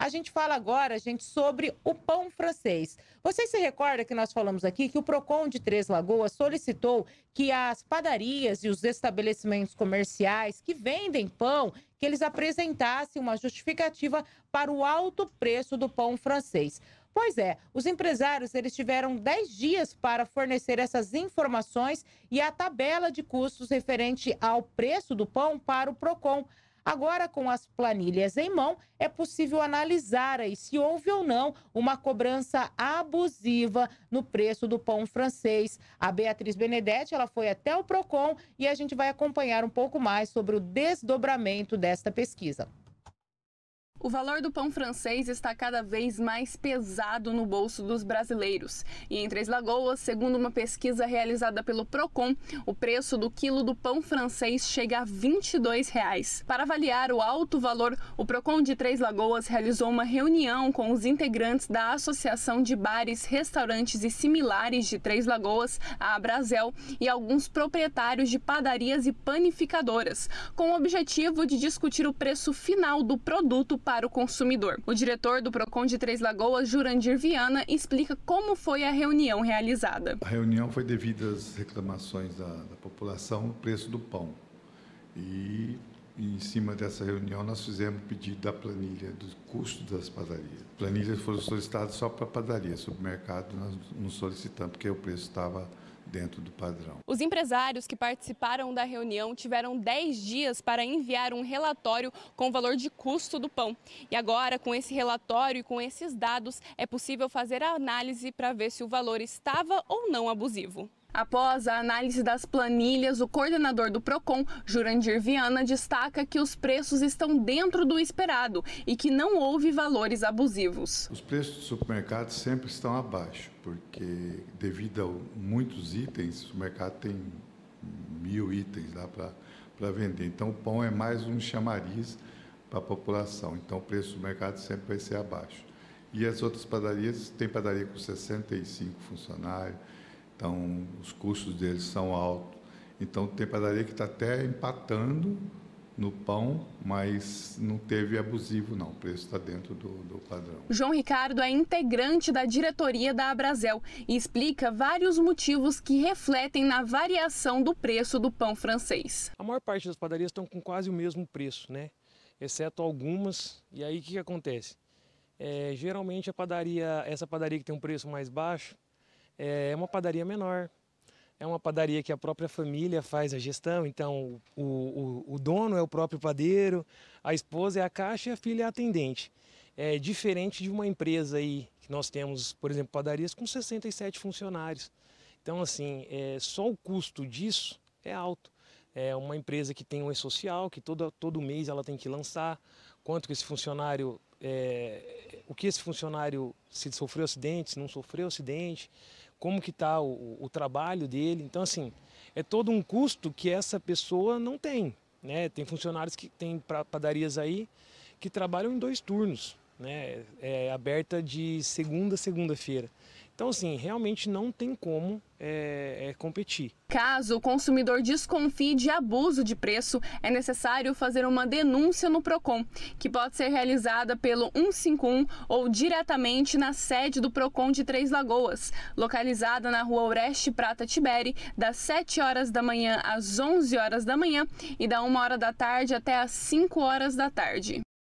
A gente fala agora, gente, sobre o pão francês. Vocês se recordam que nós falamos aqui que o Procon de Três Lagoas solicitou que as padarias e os estabelecimentos comerciais que vendem pão, que eles apresentassem uma justificativa para o alto preço do pão francês. Pois é, os empresários eles tiveram 10 dias para fornecer essas informações e a tabela de custos referente ao preço do pão para o Procon. Agora, com as planilhas em mão, é possível analisar aí se houve ou não uma cobrança abusiva no preço do pão francês. A Beatriz Benedetti, ela foi até o Procon e a gente vai acompanhar um pouco mais sobre o desdobramento desta pesquisa. O valor do pão francês está cada vez mais pesado no bolso dos brasileiros. E em Três Lagoas, segundo uma pesquisa realizada pelo Procon, o preço do quilo do pão francês chega a R$ 22. Para avaliar o alto valor, o Procon de Três Lagoas realizou uma reunião com os integrantes da Associação de Bares, Restaurantes e Similares de Três Lagoas, a Abrazel, e alguns proprietários de padarias e panificadoras, com o objetivo de discutir o preço final do produto para o consumidor. O diretor do Procon de Três Lagoas, Jurandir Viana, explica como foi a reunião realizada. A reunião foi devido às reclamações da população, o preço do pão. E em cima dessa reunião nós fizemos pedido da planilha dos custos das padarias. Planilhas foram solicitadas só para padaria, supermercado nós não solicitamos porque o preço estava dentro do padrão. Os empresários que participaram da reunião tiveram 10 dias para enviar um relatório com o valor de custo do pão. E agora, com esse relatório e com esses dados, é possível fazer a análise para ver se o valor estava ou não abusivo. Após a análise das planilhas, o coordenador do Procon, Jurandir Viana, destaca que os preços estão dentro do esperado e que não houve valores abusivos. Os preços do supermercado sempre estão abaixo, porque devido a muitos itens, o supermercado tem 1000 itens lá para vender. Então o pão é mais um chamariz para a população, então o preço do mercado sempre vai ser abaixo. E as outras padarias, tem padaria com 65 funcionários, então os custos deles são altos. Então tem padaria que está até empatando no pão, mas não teve abusivo não, o preço está dentro do padrão. João Ricardo é integrante da diretoria da Abrazel e explica vários motivos que refletem na variação do preço do pão francês. A maior parte das padarias estão com quase o mesmo preço, né? Exceto algumas. E aí o que acontece? Geralmente essa padaria que tem um preço mais baixo é uma padaria menor. É uma padaria que a própria família faz a gestão, então o dono é o próprio padeiro, a esposa é a caixa e a filha é a atendente. É diferente de uma empresa aí, que nós temos, por exemplo, padarias com 67 funcionários. Então, assim, só o custo disso é alto. É uma empresa que tem um E-Social, que todo mês ela tem que lançar, quanto que esse funcionário, o que esse funcionário, se sofreu acidente, se não sofreu acidente, como que está o trabalho dele. Então, assim, é todo um custo que essa pessoa não tem, né? Tem funcionários que tem padarias aí que trabalham em 2 turnos, né? É aberta de segunda a segunda-feira. Então, assim, realmente não tem como competir. Caso o consumidor desconfie de abuso de preço, é necessário fazer uma denúncia no Procon, que pode ser realizada pelo 151 ou diretamente na sede do Procon de Três Lagoas, localizada na Rua Oreste Prata Tiberi, das 7 horas da manhã às 11 horas da manhã e da 1 hora da tarde até às 5 horas da tarde.